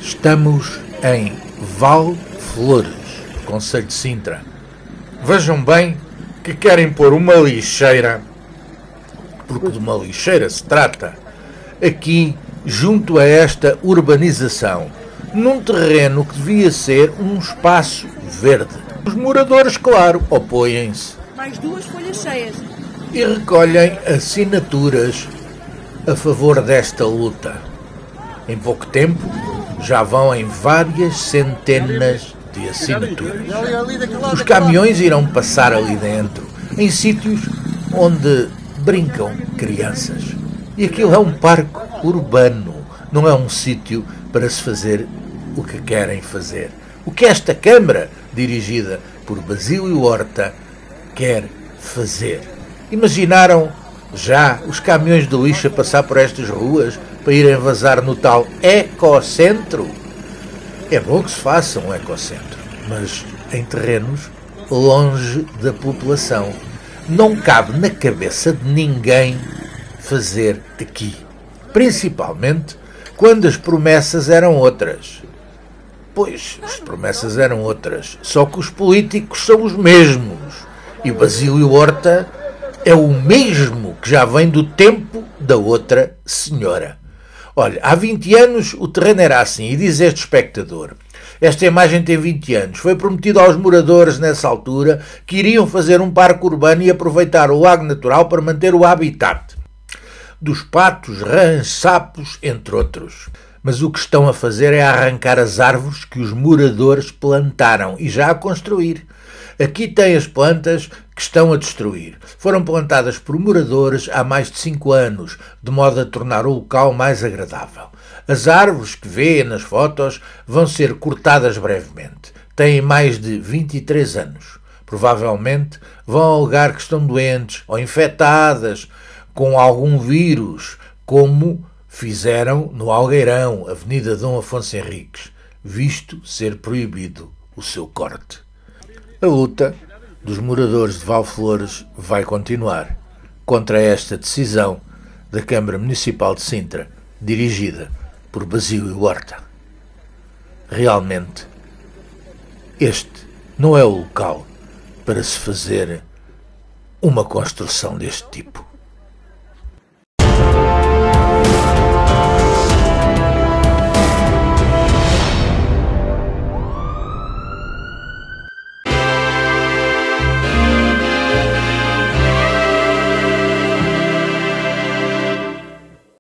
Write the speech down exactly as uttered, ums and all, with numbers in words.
Estamos em Valflores, concelho de Sintra. Vejam bem que querem pôr uma lixeira, porque de uma lixeira se trata, aqui junto a esta urbanização, num terreno que devia ser um espaço verde. Os moradores, claro, opõem-se. Mais duas folhas cheias. E recolhem assinaturas a favor desta luta. Em pouco tempo, já vão em várias centenas de assinaturas. Os caminhões irão passar ali dentro, em sítios onde brincam crianças. E aquilo é um parque urbano, não é um sítio para se fazer o que querem fazer. O que esta Câmara, dirigida por Basílio Horta, quer fazer. Imaginaram já os caminhões de lixo a passar por estas ruas para irem vazar no tal ecocentro? É bom que se faça um ecocentro, mas em terrenos longe da população. Não cabe na cabeça de ninguém fazer aqui. Principalmente quando as promessas eram outras. Pois, as promessas eram outras, só que os políticos são os mesmos. E o Basílio Horta é o mesmo que já vem do tempo da outra senhora. Olha, há vinte anos o terreno era assim, e diz este espectador: esta imagem tem vinte anos. Foi prometido aos moradores nessa altura que iriam fazer um parque urbano e aproveitar o lago natural para manter o habitat dos patos, rãs, sapos, entre outros. Mas o que estão a fazer é arrancar as árvores que os moradores plantaram e já a construir. Aqui tem as plantas que estão a destruir. Foram plantadas por moradores há mais de cinco anos, de modo a tornar o local mais agradável. As árvores que vê nas fotos vão ser cortadas brevemente. Têm mais de vinte e três anos. Provavelmente vão alegar que estão doentes ou infectadas com algum vírus, como fizeram no Algueirão, Avenida Dom Afonso Henriques, visto ser proibido o seu corte. A luta dos moradores de Valflores vai continuar contra esta decisão da Câmara Municipal de Sintra, dirigida por Basílio Horta. Realmente, este não é o local para se fazer uma construção deste tipo.